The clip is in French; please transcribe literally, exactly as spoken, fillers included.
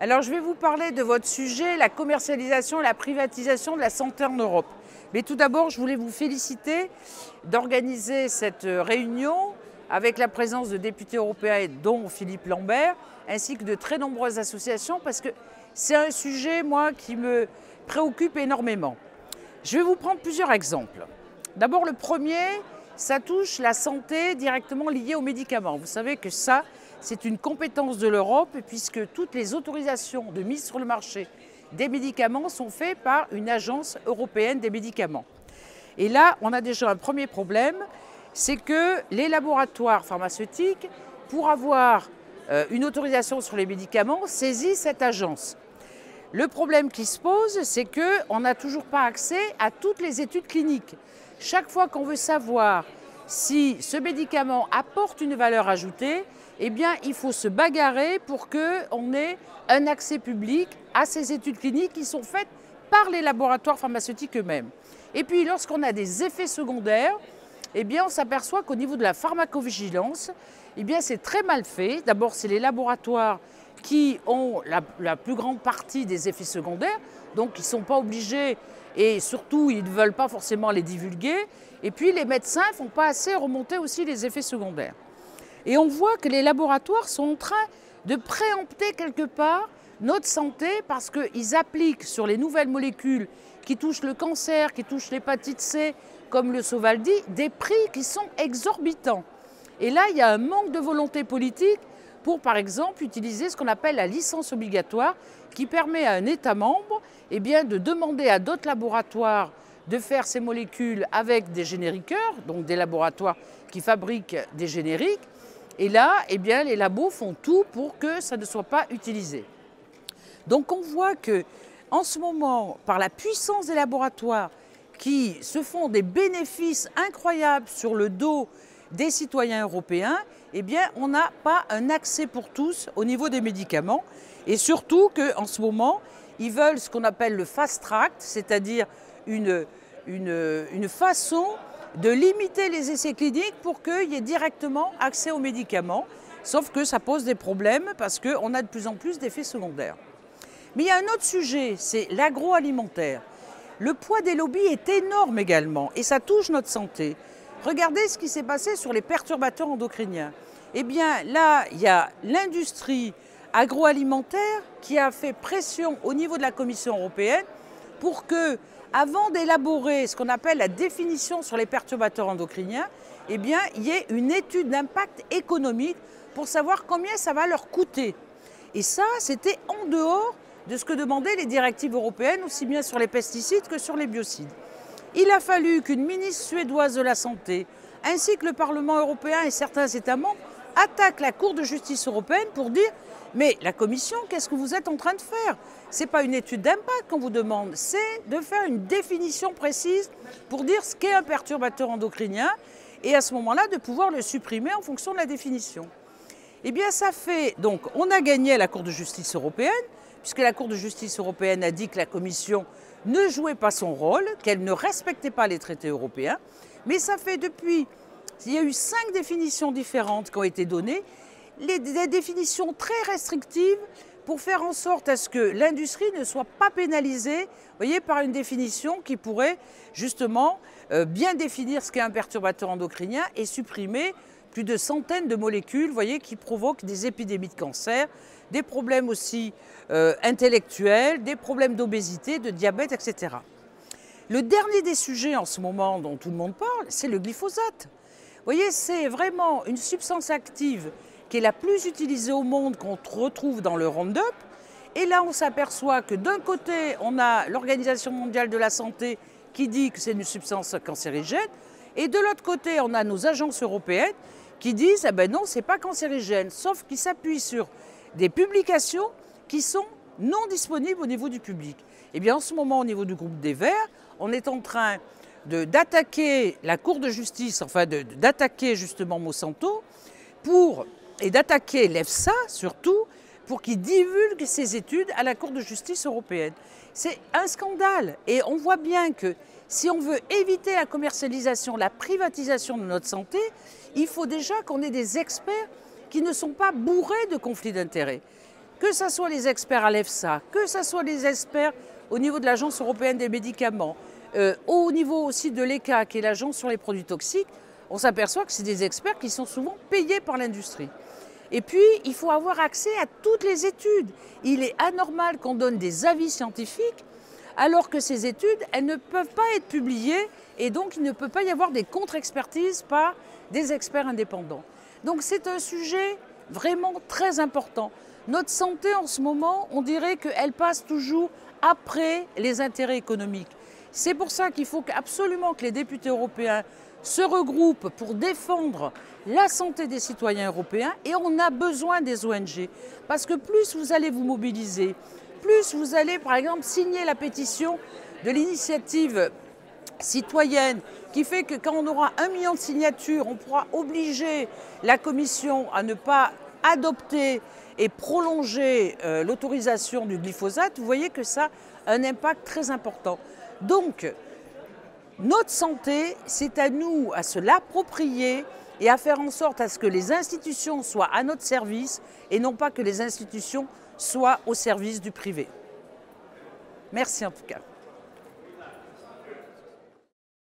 Alors je vais vous parler de votre sujet, la commercialisation et la privatisation de la santé en Europe. Mais tout d'abord, je voulais vous féliciter d'organiser cette réunion avec la présence de députés européens dont Philippe Lambert, ainsi que de très nombreuses associations, parce que c'est un sujet, moi, qui me préoccupe énormément. Je vais vous prendre plusieurs exemples. D'abord, le premier, ça touche la santé directement liée aux médicaments. Vous savez que ça, c'est une compétence de l'Europe, puisque toutes les autorisations de mise sur le marché des médicaments sont faites par une agence européenne des médicaments. Et là, on a déjà un premier problème, c'est que les laboratoires pharmaceutiques, pour avoir euh, une autorisation sur les médicaments, saisissent cette agence. Le problème qui se pose, c'est qu'on n'a toujours pas accès à toutes les études cliniques. Chaque fois qu'on veut savoir si ce médicament apporte une valeur ajoutée, eh bien, il faut se bagarrer pour qu'on ait un accès public à ces études cliniques qui sont faites par les laboratoires pharmaceutiques eux-mêmes. Et puis, lorsqu'on a des effets secondaires, eh bien, on s'aperçoit qu'au niveau de la pharmacovigilance, eh bien, c'est très mal fait. D'abord, c'est les laboratoires qui ont la, la plus grande partie des effets secondaires, donc ils ne sont pas obligés et surtout, ils ne veulent pas forcément les divulguer. Et puis, les médecins ne font pas assez remonter aussi les effets secondaires. Et on voit que les laboratoires sont en train de préempter quelque part notre santé parce qu'ils appliquent sur les nouvelles molécules qui touchent le cancer, qui touchent l'hépatite C, comme le Sovaldi, des prix qui sont exorbitants. Et là, il y a un manque de volonté politique pour, par exemple, utiliser ce qu'on appelle la licence obligatoire qui permet à un État membre eh bien, de demander à d'autres laboratoires de faire ces molécules avec des génériqueurs, donc des laboratoires qui fabriquent des génériques. Et là, eh bien, les labos font tout pour que ça ne soit pas utilisé. Donc on voit que, en ce moment, par la puissance des laboratoires qui se font des bénéfices incroyables sur le dos des citoyens européens, eh bien, on n'a pas un accès pour tous au niveau des médicaments. Et surtout qu'en ce moment, ils veulent ce qu'on appelle le fast track, c'est-à-dire une, une, une façon de limiter les essais cliniques pour qu'il y ait directement accès aux médicaments. Sauf que ça pose des problèmes parce qu'on a de plus en plus d'effets secondaires. Mais il y a un autre sujet, c'est l'agroalimentaire. Le poids des lobbies est énorme également et ça touche notre santé. Regardez ce qui s'est passé sur les perturbateurs endocriniens. Eh bien là, il y a l'industrie agroalimentaire qui a fait pression au niveau de la Commission européenne pour que, avant d'élaborer ce qu'on appelle la définition sur les perturbateurs endocriniens, eh bien, il y ait une étude d'impact économique pour savoir combien ça va leur coûter. Et ça, c'était en dehors de ce que demandaient les directives européennes, aussi bien sur les pesticides que sur les biocides. Il a fallu qu'une ministre suédoise de la Santé, ainsi que le Parlement européen et certains États membres, attaquent la Cour de justice européenne pour dire « Mais la Commission, qu'est-ce que vous êtes en train de faire ? Ce n'est pas une étude d'impact qu'on vous demande, c'est de faire une définition précise pour dire ce qu'est un perturbateur endocrinien et à ce moment-là de pouvoir le supprimer en fonction de la définition. » Eh bien ça fait, donc on a gagné à la Cour de justice européenne, puisque la Cour de justice européenne a dit que la Commission ne jouait pas son rôle, qu'elle ne respectait pas les traités européens, mais ça fait depuis, il y a eu cinq définitions différentes qui ont été données, les, des définitions très restrictives pour faire en sorte à ce que l'industrie ne soit pas pénalisée, voyez, par une définition qui pourrait justement euh, bien définir ce qu'est un perturbateur endocrinien et supprimer plus de centaines de molécules, voyez, qui provoquent des épidémies de cancer, des problèmes aussi euh, intellectuels, des problèmes d'obésité, de diabète, et cetera. Le dernier des sujets en ce moment dont tout le monde parle, c'est le glyphosate. Vous voyez, c'est vraiment une substance active qui est la plus utilisée au monde, qu'on retrouve dans le Roundup. Et là, on s'aperçoit que d'un côté, on a l'Organisation mondiale de la santé qui dit que c'est une substance cancérigène, et de l'autre côté, on a nos agences européennes qui disent eh ben non, c'est pas cancérigène, sauf qu'ils s'appuient sur des publications qui sont non disponibles au niveau du public. Eh bien, en ce moment, au niveau du groupe des Verts, on est en train d'attaquer la Cour de justice, enfin d'attaquer justement Monsanto, pour, et d'attaquer l'EFSA surtout, pour qu'ils divulguent ces études à la Cour de justice européenne. C'est un scandale. Et on voit bien que si on veut éviter la commercialisation, la privatisation de notre santé, il faut déjà qu'on ait des experts qui ne sont pas bourrés de conflits d'intérêts. que ce soit les experts à l'EFSA, que ce soit les experts au niveau de l'Agence européenne des médicaments, euh, au niveau aussi de l'E C A, qui est l'Agence sur les produits toxiques, on s'aperçoit que c'est des experts qui sont souvent payés par l'industrie. Et puis, il faut avoir accès à toutes les études. Il est anormal qu'on donne des avis scientifiques alors que ces études, elles ne peuvent pas être publiées et donc il ne peut pas y avoir des contre-expertises par des experts indépendants. Donc c'est un sujet vraiment très important. Notre santé en ce moment, on dirait qu'elle passe toujours après les intérêts économiques. C'est pour ça qu'il faut absolument que les députés européens se regroupent pour défendre la santé des citoyens européens et on a besoin des O N G. Parce que plus vous allez vous mobiliser, plus vous allez par exemple signer la pétition de l'initiative citoyenne qui fait que quand on aura un million de signatures, on pourra obliger la Commission à ne pas adopter et prolonger euh, l'autorisation du glyphosate, vous voyez que ça a un impact très important. Donc, notre santé, c'est à nous à se l'approprier et à faire en sorte à ce que les institutions soient à notre service et non pas que les institutions soient au service du privé. Merci en tout cas.